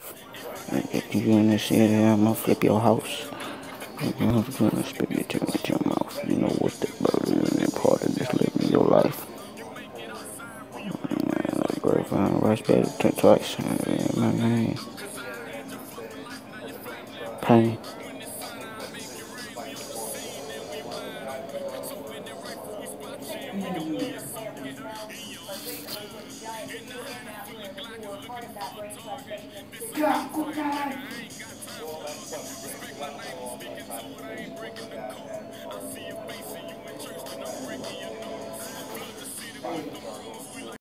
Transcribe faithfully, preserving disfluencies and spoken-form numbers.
If you in the city, I'ma flip your house. I'm gonna spit it to with your mouth. You know what the burden and part of this living your life. Grapevine, rice better t- twice. My name, Pain.